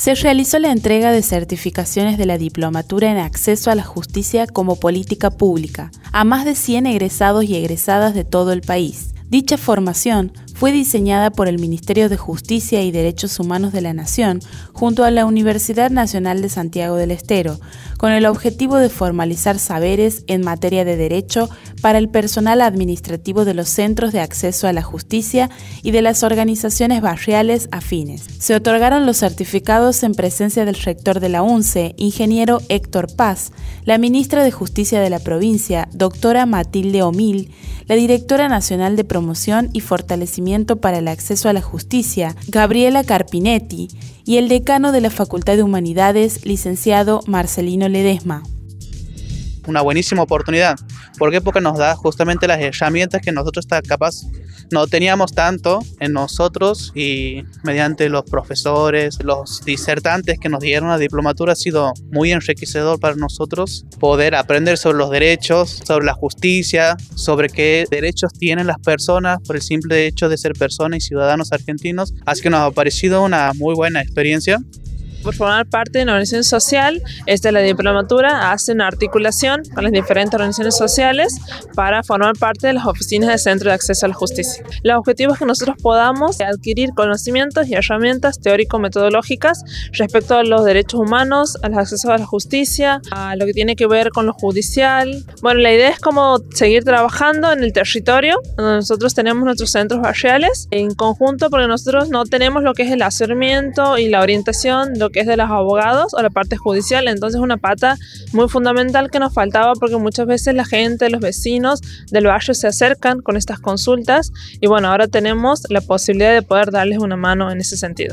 se realizó la entrega de certificaciones de la Diplomatura en Acceso a la Justicia como Política Pública a más de 100 egresados y egresadas de todo el país. Dicha formación fue diseñada por el Ministerio de Justicia y Derechos Humanos de la Nación junto a la Universidad Nacional de Santiago del Estero, con el objetivo de formalizar saberes en materia de derecho para el personal administrativo de los centros de acceso a la justicia y de las organizaciones barriales afines. Se otorgaron los certificados en presencia del rector de la UNCE, ingeniero Héctor Paz, la ministra de Justicia de la provincia, doctora Matilde Omil, la directora nacional de Promoción y Fortalecimiento para el Acceso a la Justicia, Gabriela Carpinetti, y el decano de la Facultad de Humanidades, licenciado Marcelino Ledesma. Una buenísima oportunidad. ¿Por qué? Porque nos da justamente las herramientas que nosotros capaz no teníamos tanto en nosotros, y mediante los profesores, los disertantes que nos dieron la diplomatura ha sido muy enriquecedor para nosotros poder aprender sobre los derechos, sobre la justicia, sobre qué derechos tienen las personas por el simple hecho de ser personas y ciudadanos argentinos. Así que nos ha parecido una muy buena experiencia. Por formar parte de una organización social, la diplomatura hace una articulación con las diferentes organizaciones sociales para formar parte de las oficinas del Centro de Acceso a la Justicia. Los objetivos es que nosotros podamos adquirir conocimientos y herramientas teórico-metodológicas respecto a los derechos humanos, al acceso a la justicia, a lo que tiene que ver con lo judicial. Bueno, la idea es como seguir trabajando en el territorio donde nosotros tenemos nuestros centros barriales en conjunto, porque nosotros no tenemos lo que es el asesoramiento y la orientación, lo que es de los abogados o la parte judicial. Entonces una pata muy fundamental que nos faltaba, porque muchas veces la gente, los vecinos del barrio se acercan con estas consultas y bueno, ahora tenemos la posibilidad de poder darles una mano en ese sentido.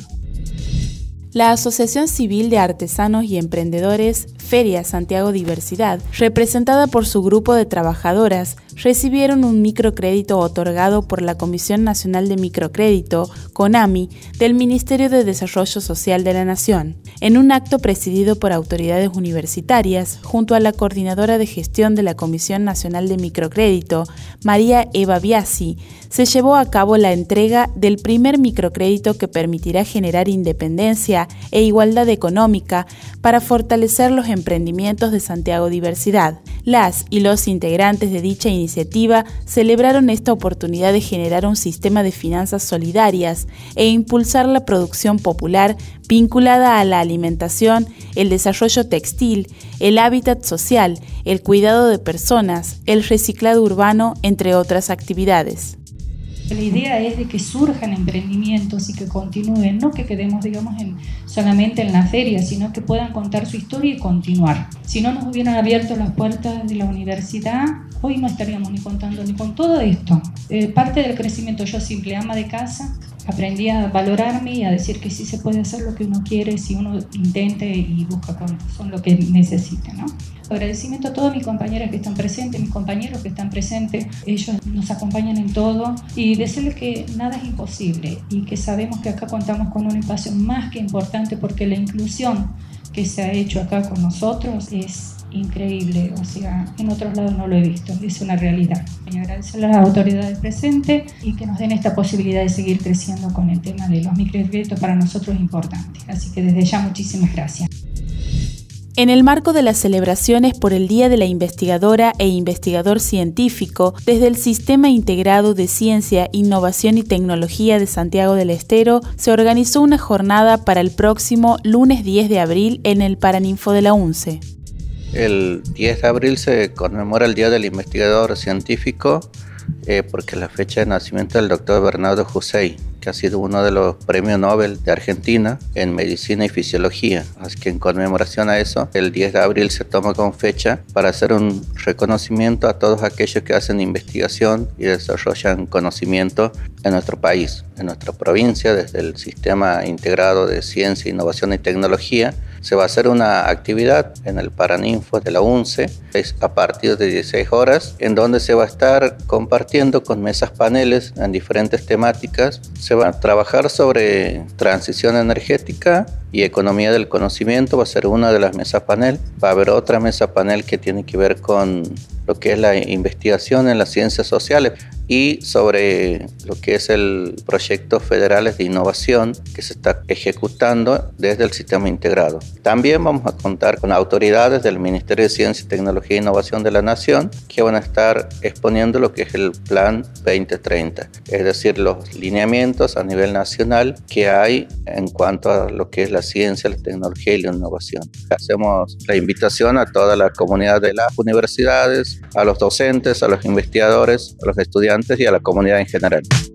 La Asociación Civil de Artesanos y Emprendedores Feria Santiago Diversidad, representada por su grupo de trabajadoras, recibieron un microcrédito otorgado por la Comisión Nacional de Microcrédito, CONAMI, del Ministerio de Desarrollo Social de la Nación. En un acto presidido por autoridades universitarias, junto a la coordinadora de gestión de la Comisión Nacional de Microcrédito, María Eva Biasi, se llevó a cabo la entrega del primer microcrédito que permitirá generar independencia e igualdad económica para fortalecer los emprendimientos de Santiago Diversidad. Las y los integrantes de dicha iniciativa celebraron esta oportunidad de generar un sistema de finanzas solidarias e impulsar la producción popular vinculada a la alimentación, el desarrollo textil, el hábitat social, el cuidado de personas, el reciclado urbano, entre otras actividades. La idea es de que surjan emprendimientos y que continúen, no que quedemos, solamente en la feria, sino que puedan contar su historia y continuar. Si no nos hubieran abierto las puertas de la universidad, hoy no estaríamos ni contando ni con todo esto. Parte del crecimiento, yo simple ama de casa, aprendí a valorarme y a decir que sí se puede hacer lo que uno quiere si uno intente y busca son lo que necesita, ¿no? Agradecimiento a todas mis compañeras que están presentes, mis compañeros que están presentes, ellos nos acompañan en todo, y decirles que nada es imposible y que sabemos que acá contamos con un espacio más que importante, porque la inclusión que se ha hecho acá con nosotros es increíble, en otros lados no lo he visto, es una realidad. Y agradecer a las autoridades presentes y que nos den esta posibilidad de seguir creciendo con el tema de los microcréditos, para nosotros es importante. Así que desde ya muchísimas gracias. En el marco de las celebraciones por el Día de la Investigadora e Investigador Científico, desde el Sistema Integrado de Ciencia, Innovación y Tecnología de Santiago del Estero, se organizó una jornada para el próximo lunes 10 de abril en el Paraninfo de la UNCE. El 10 de abril se conmemora el Día del Investigador Científico porque es la fecha de nacimiento del doctor Bernardo Hussein, que ha sido uno de los premios Nobel de Argentina en medicina y fisiología. Así que en conmemoración a eso, el 10 de abril se toma como fecha para hacer un reconocimiento a todos aquellos que hacen investigación y desarrollan conocimiento en nuestro país, en nuestra provincia, desde el Sistema Integrado de Ciencia, Innovación y Tecnología. Se va a hacer una actividad en el Paraninfo de la UNCE, es a partir de 16 horas, en donde se va a estar compartiendo con mesas paneles en diferentes temáticas. Se va a trabajar sobre transición energética y economía del conocimiento, va a ser una de las mesas panel. Va a haber otra mesa panel que tiene que ver con lo que es la investigación en las ciencias sociales. y sobre lo que es el proyecto federales de innovación que se está ejecutando desde el sistema integrado. También vamos a contar con autoridades del Ministerio de Ciencia, Tecnología e Innovación de la Nación que van a estar exponiendo lo que es el Plan 2030, es decir, los lineamientos a nivel nacional que hay en cuanto a lo que es la ciencia, la tecnología y la innovación. Hacemos la invitación a toda la comunidad de las universidades, a los docentes, a los investigadores, a los estudiantes y a la comunidad en general.